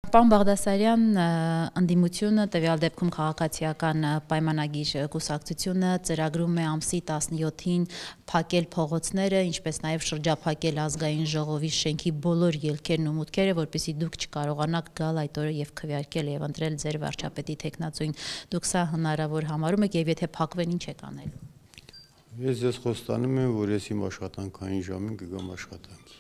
Պարոն Բաղդասարյան, ընդդիմությունը տվյալ դեպքում քաղաքացիական պայմանագիր կուսակցությունը ծրագրում է ամսի 17-ին փակել փողոցները, ինչպես նաև շրջափակել ազգային ժողովի շենքի բոլոր ելքերն ու մուտքերը, որպեսզի դուք չկարողանաք գալ այդ օրը եւ քվեարկել եւ ընտրել ձեր վարչապետի թեկնածուին։ Դուք սա հնարավոր համարում եք եւ եթե փակվեն, ինչ եք անելու։ Ես ձեզ խոստանում եմ, որ ես իմ աշխատանքային ժամին կգամ աշխատանքի։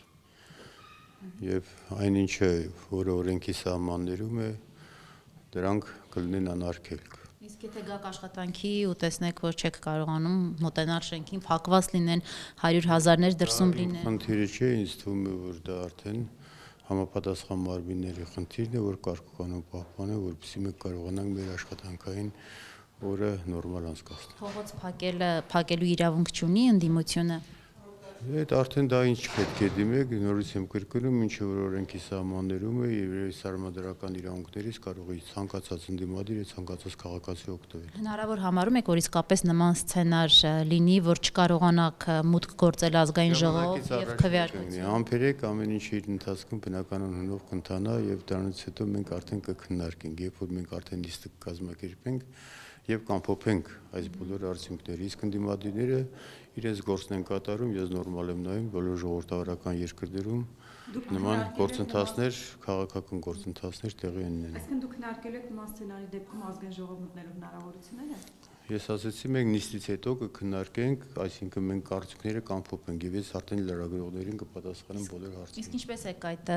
Եվ այնինչը, որը օրենքի սահմաններում է, դրանք կլինեն անարգելք։ Իսկ եթե գաք աշխատանքի ու տեսնեք, որ չեք կարողանում մոտենալ շենքին, փակված լինեն, 100,000-ներ դրսում լինեն։ Խնդիրը չէ, ինձ թվում է, որ դա արդեն համապատասխան մարմինների խնդիրն է, որ կարողանան պահպանել, որպեսզի մենք կարողանանք մեր աշխատանքային օրը նորմալ անցկացնել։ Փողոց փակելու իրավունք չունի ընդդիմությունը։ Այդ արդեն դա ինչ պետք է դիմեք, նորից եմ կրկնում, ինչը որ օրենքի սահմաններում է եւ սահմանադրական իրավունքներից կարող է ցանկացած ընդդիմադիր եւ ցանկացած քաղաքացի օգտվել։ Հնարավոր համարում եք, որ իսկապես նման սցենար լինի, որ չկարողանաք մուտք գործել ազգային ժողով եւ քվեարկել։ Համբերեք, ամեն ինչ իր ընթացքում բնականon հնով կընթանա եւ դրանից հետո մենք արդեն կքննարկենք, երբ որ մենք արդեն նիստը կազմակերպենք եւ կամփոփենք այս բոլոր արդյունքները։ Իսկ ընդդիմադիրները իրենց գործն են կատարում, ես նորմալ եմ նայում բոլոր ժողովրդավարական երկրներում նման գործընթացներ, քաղաքական գործընթացներ տեղի են ունենում։ Այսինքն դուք քննարկել եք նման սցենարի դեպքում ազգային ժողով մտնելու հնարավորությունները։ Ես ասացի, մենք նիստից հետո կքննարկենք, այսինքն մենք արդյունքները կամփոփենք եւ ես արդեն լրագրողներին կպատասխանեմ բոլոր հարցերին։ Իսկ ինչպես եք այդ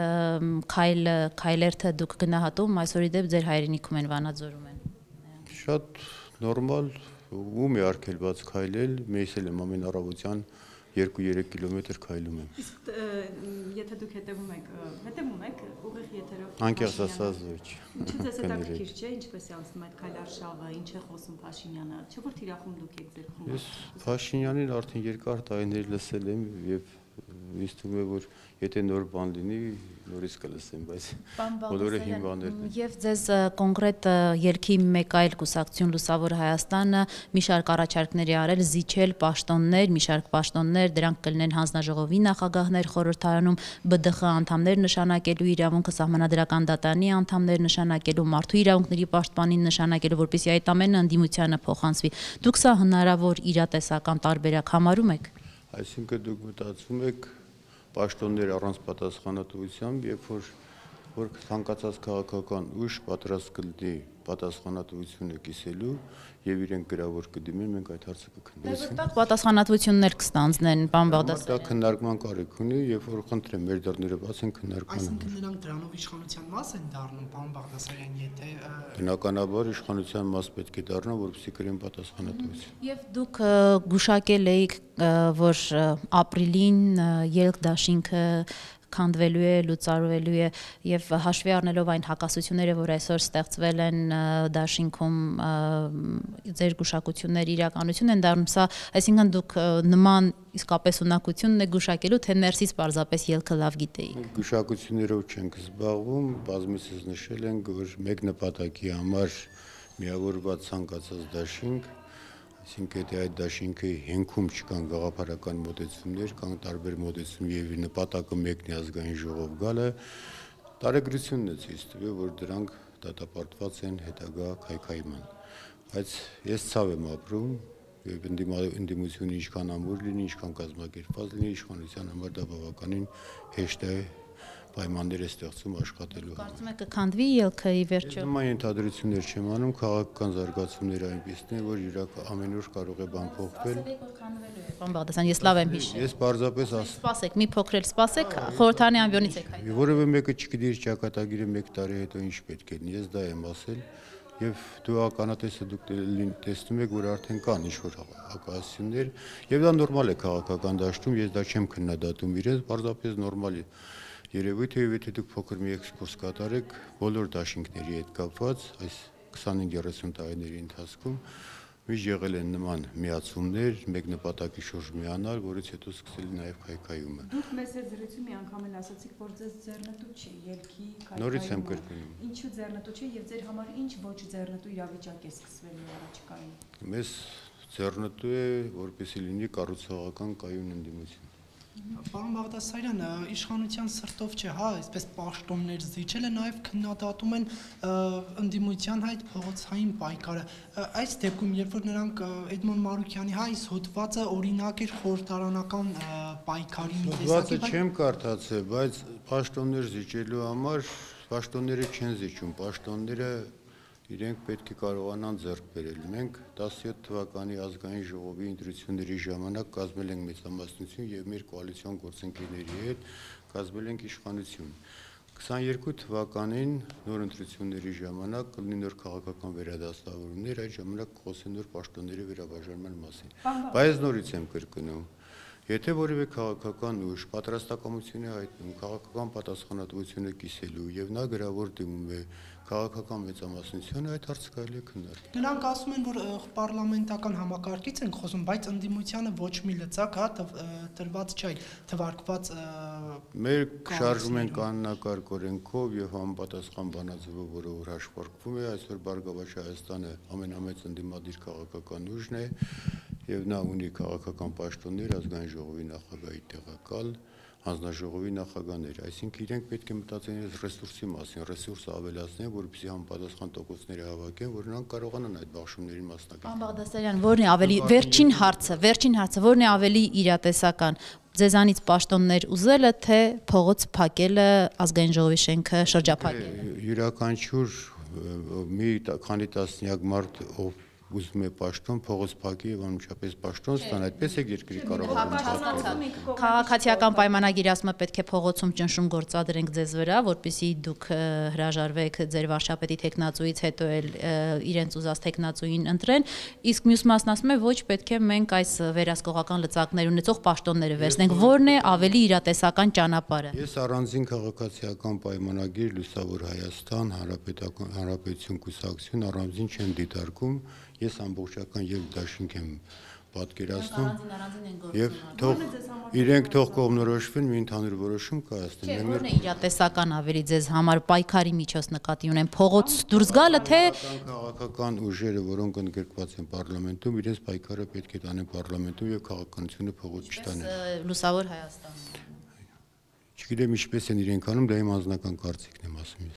քայլերթը դուք գնահատում, այսօրի դեպ ձեր հայրենիքում են Վանաձորում են։ Շատ նորմալ ում է արգելված քայլել, մեզ էլ եմ ամեն առավոտյան 2-3 կիլոմետր քայլում եմ։ Իսկ եթե դուք հետևում եք ուղիղ եթերով։ Անկեղծ ասած ոչ։ Ինչու՞ ձեզ հետաքրքիր չէ, ինչպես է անցնում այդ քայլարշավը, ինչ է խոսում Փաշինյանը, չէ՞ որ թիրախում դուք եք ձեր խումբը։ Ես Փաշինյանին արդեն երկար տարիներ լսել եմ եւ ինձ թվում է, որ եթե նոր բան լինի, նորից կլսեմ, բայց բոլորը հին բաներն են։ Եվ ձեզ կոնկրետ ելքի մեկ այլ կուսակցություն Լուսավոր Հայաստանը մի շարք առաջարկներ է արել զիջել պաշտոններ, մի շարք պաշտոններ, դրանք կլինեն հանձնաժողովի նախագահներ խորհրդարանում, ԲԴԽ անդամներ նշանակելու իրավունքը, սահմանադրական դատարանի անդամներ նշանակելու, մարդու իրավունքների պաշտպանին նշանակելու, որպեսզի այդ ամենը ընդդիմությանը փոխանցվի։ Դուք սա հնարավոր իրատեսական տարբերակ համարում եք։ Այսինքն դուք մտածում եք պաշտոններ առանց պատասխանատվությամբ, երբ որ ցանկացած քաղաքական ուժ պատրաստ կլինի պատասխանատվությունը կիսելու եւ իրենք գրավոր կդիմեն, մենք այդ հարցը կքննենք։ Դա պատասխանատվություններ կստանձնեն, պարոն Բաղդասարյան։ Դա քննարկման կարիք ունի, երբ որ խնդրեմ մեր դռները բաց են քննարկման։ Այսինքն նրանք դրանով իշխանության մաս են դառնում, պարոն Բաղդասարյան, եթե բնականաբար իշխանության մաս պետք է դառնա, որպեսզի կրեն պատասխանատվություն։ Եվ դուք գուշակել էիք, որ ապրիլին ելք դաշինքը քանդվելու է, լուծարվելու է եւ հաշվի առնելով այն հակասությունները, որ այսօր ստեղծվել են դաշինքում, ձեր գուշակությունները իրականություն են դառնում, սա, այսինքն դուք նման իսկապես ունակությունն է գուշակելու, թե ներսից պարզապես ելքը լավ գիտեիք։ Գուշակություններով չենք զբաղվում, բազմիցս նշել ենք, որ մեկ նպատակի համար միավորված ցանկացած դաշինք, այսինքն եթե այդ դաշինքի հենքում չկան գաղափարական մոտեցումներ, կան տարբեր մոտեցում եւ նպատակը մեկն է ազգային ժողով գալը, տարեգրությունն է ցույց տվել, որ դրանք դատապարտված են հետագա քայքայման։ Բայց ես ցավ եմ ապրում եւ ընդդիմությունը ինչքան ամուր լինի, ինչքան կազմակերպված լինի, իշխանության համար դա բավականին հեշտ է պայմաններ է ստեղծում աշխատելու համար։ Կարծում եք կքանդվի ելքը ի վերջո։ Նման ենթադրություններ չեմ անում, քաղաքական զարգացումները այնպիսին են, որ իրաք ամեն օր կարող է բան փոխվել։ Պարոն Բաղդասարյան, ես լավ եմ հիշում։ Ես պարզապես Սպասեք, մի փոքր էլ սպասեք, խորհրդարանի ամբիոնից եք հայտնի։ որևէ մեկը չգիտի իր ճակատագիրը 1 տարի հետո ինչ պետք է լինի, ես դա եմ ասել։ Եվ դու ականատեսը դուք տեսնում եք, որ արդեն կան ինչ-որ հակասություններ, եւ դա նորմալ է քաղաքական դաշտում, ես դա չեմ քննադատում իրենց, պարզապես նորմալ է երևույթ է, եթե դուք փոքր մի էքսկուրս կատարեք բոլոր դաշինքների հետ կապված, այս 25-30 տարիների ընթացքում միշտ եղել են նման միացումներ, մեկ նպատակի շուրջ միանալ, որից հետո սկսել է նաև քայքայումը։ Դուք մեզ այդ զրույցում մի անգամ էլ ասացիք, որ ձեզ ձեռնտու չի ելքի քայքայումը։ Նորից եմ կրկնում։ Ինչու ձեռնտու չի եւ ձեր համար ինչ ոչ ձեռնտու իրավիճակ է սկսվելու առաջիկայում։ Մեզ ձեռնտու է, որպեսզի լինի կառուցողական կայուն ընդդիմություն։ Պարոն Բաղդասարյան, իշխանության սրտով չէ, հա, այսպես պաշտոններ զիջելը նաև քննադատում են ընդդիմության հայտ փողոցային պայքարը։ Այս դեպքում, երբ որ նրանք Էդմոն Մարուկյանի հա, այս հոդվածը օրինակ էր խորհրդարանական պայքարի մի տեսակի, Հոդվածը չեմ կարդացել, բայց պաշտոններ զիջելու համար պաշտոնները չեն զիջում, պաշտոնները իրենք պետք է կարողանան ձեռք բերել։ Մենք 17 թվականի ազգային ժողովի ընտրությունների ժամանակ կազմել ենք մեծամասնություն եւ մեր կոալիցիոն գործընկերների հետ կազմել ենք իշխանություն։ 22 թվականին նոր ընտրությունների ժամանակ կլինի նոր քաղաքական վերադասավորումներ, այդ ժամանակ կխոսեն նոր պաշտոնների վերաբաժանման մասին։ Բայց նորից եմ կրկնում, եթե որևէ քաղաքական ուժ պատրաստակամություն է հայտնում քաղաքական պատասխանատվությունը կիսելու եւ նա գրավոր դիմում է քաղաքական մեծամասնությունը, այդ հարցը կարելի է քննարկել։ Նրանք ասում են, որ պարլամենտական համակարգից են խոսում, բայց ընդդիմությանը ոչ մի լծակ, հա, տրված չէ, թվարկված Մեր շարժում են կանոնակարգ օրենքով եւ համապատասխան բանաձևով, որը որ հաշվարկվում է, այսօր Բարգավաճ Հայաստանը ամենամեծ ընդդիմադիր քաղաքական ուժն է եւ նա ունի քաղաքական պաշտոններ ազգային ժողովի նախագահի տեղակալ, հանձնաժողովի նախագահներ, այսինքն իրենք պետք է մտածեն ռեսուրսի մասին, ռեսուրսը ավելացնեն, որպեսզի համապատասխան տոկոսները հավաքեն, որ նրանք կարողանան այդ բաշխումներին մասնակցել։ Պարոն Բաղդասարյան, որն է ավելի վերջին հարցը, որն է ավելի իրատեսական, ձեզանից պաշտոններ ուզելը, թե փողոց փակելը, ազգային ժողովի շենքը շրջափակելը։ Յուրաքանչյուր մի քանի տասնյակ մարդ ով ուզում է պաշտոն, փողոց փակի եւ անմիջապես պաշտոն ստանա, այդպես է երկրի կառավարումը։ Քաղաքացիական պայմանագիրը ասում է պետք է փողոցում ճնշում գործադրենք ձեզ վրա, որպեսզի դուք հրաժարվեք ձեր վարչապետի տեխնացուից, հետո էլ իրենց ուզած տեխնացուին ընտրեն, իսկ մյուս մասն ասում է ոչ, պետք է մենք այս վերահսկողական լծակներ ունեցող պաշտոնները վերցնենք, որն է ավելի իրատեսական ճանապարհը։ Ես առանձին քաղաքացիական պայմանագիր Լուսավոր Հայաստան, Հանրապետություն կուսակցություն առանձին չեմ դիտարկում, ես ամբողջական եւ դաշինք եմ պատկերացնում եւ իրենք թող կողմնորոշվեն, մի ընդհանուր որոշում կայացնեն։ Որն է իրատեսական ավելի ձեզ համար պայքարի միջոց նկատի ունեն, փողոց դուրս գալը, թե քաղաքական ուժերը, որոնք ընդգրկված են պարլամենտում, իրենց պայքարը պետք է տանեն պարլամենտում եւ քաղաքականությունը փողոց չտանեն։ Լուսավոր Հայաստան։ Չգիտեմ ինչպես են իրենք անում, դա իմ անձնական կարծիքն եմ ասում։